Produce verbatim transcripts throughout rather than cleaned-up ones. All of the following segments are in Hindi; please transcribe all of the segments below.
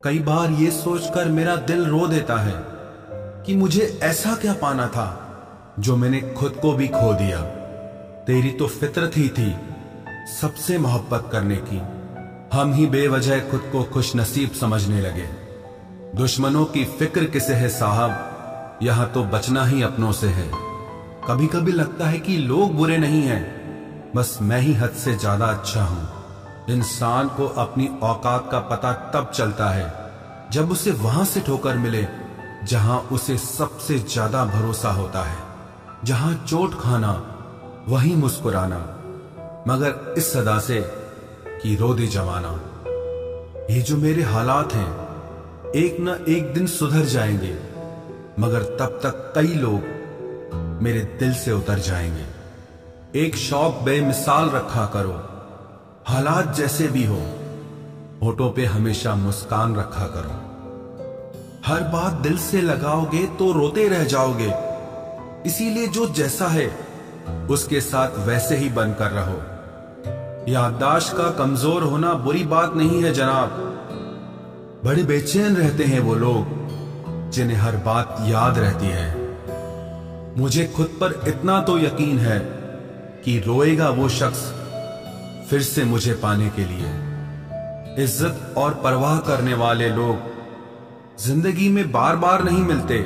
कई बार ये सोचकर मेरा दिल रो देता है कि मुझे ऐसा क्या पाना था जो मैंने खुद को भी खो दिया। तेरी तो फितरत ही थी सबसे मोहब्बत करने की, हम ही बेवजह खुद को खुश नसीब समझने लगे। दुश्मनों की फिक्र किसे है साहब, यहां तो बचना ही अपनों से है। कभी कभी लगता है कि लोग बुरे नहीं हैं, बस मैं ही हद से ज्यादा अच्छा हूं। इंसान को अपनी औकात का पता तब चलता है जब उसे वहां से ठोकर मिले जहां उसे सबसे ज्यादा भरोसा होता है। जहां चोट खाना वहीं मुस्कुराना, मगर इस सदा से कि रो दे जमाना। ये जो मेरे हालात हैं एक न एक दिन सुधर जाएंगे, मगर तब तक कई लोग मेरे दिल से उतर जाएंगे। एक शौक बेमिसाल रखा करो, हालात जैसे भी हो, होठों पे हमेशा मुस्कान रखा करो। हर बात दिल से लगाओगे तो रोते रह जाओगे, इसीलिए जो जैसा है उसके साथ वैसे ही बनकर रहो। याददाश्त का कमजोर होना बुरी बात नहीं है जनाब, बड़े बेचैन रहते हैं वो लोग जिन्हें हर बात याद रहती है। मुझे खुद पर इतना तो यकीन है कि रोएगा वो शख्स फिर से मुझे पाने के लिए। इज्जत और परवाह करने वाले लोग जिंदगी में बार बार नहीं मिलते,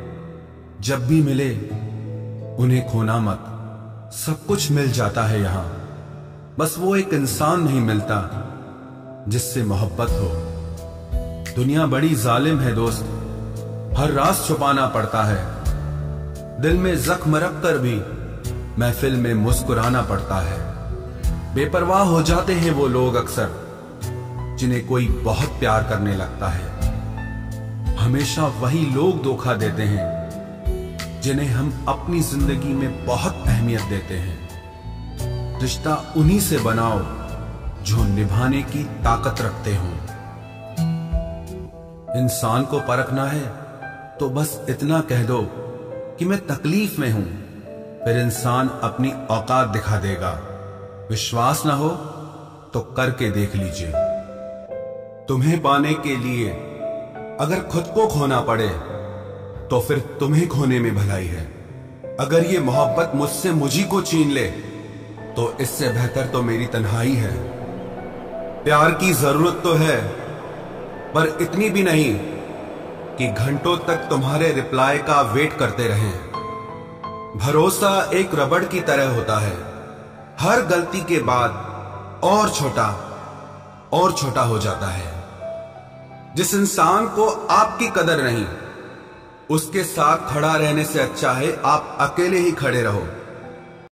जब भी मिले उन्हें खोना मत, सब कुछ मिल जाता है यहां। बस वो एक इंसान नहीं मिलता जिससे मोहब्बत हो। दुनिया बड़ी जालिम है दोस्त, हर राज छुपाना पड़ता है। दिल में जख्म रख कर भी महफिल में मुस्कुराना पड़ता है। बेपरवाह हो जाते हैं वो लोग अक्सर जिन्हें कोई बहुत प्यार करने लगता है। हमेशा वही लोग धोखा देते हैं जिन्हें हम अपनी जिंदगी में बहुत अहमियत देते हैं। रिश्ता उन्हीं से बनाओ जो निभाने की ताकत रखते हों। इंसान को परखना है तो बस इतना कह दो कि मैं तकलीफ में हूं, फिर इंसान अपनी औकात दिखा देगा। विश्वास ना हो तो करके देख लीजिए। तुम्हें पाने के लिए अगर खुद को खोना पड़े तो फिर तुम्हें खोने में भलाई है। अगर ये मोहब्बत मुझसे मुझी को छीन ले तो इससे बेहतर तो मेरी तन्हाई है। प्यार की जरूरत तो है, पर इतनी भी नहीं कि घंटों तक तुम्हारे रिप्लाई का वेट करते रहें। भरोसा एक रबड़ की तरह होता है, हर गलती के बाद और छोटा और छोटा हो जाता है। जिस इंसान को आपकी कदर नहीं, उसके साथ खड़ा रहने से अच्छा है आप अकेले ही खड़े रहो।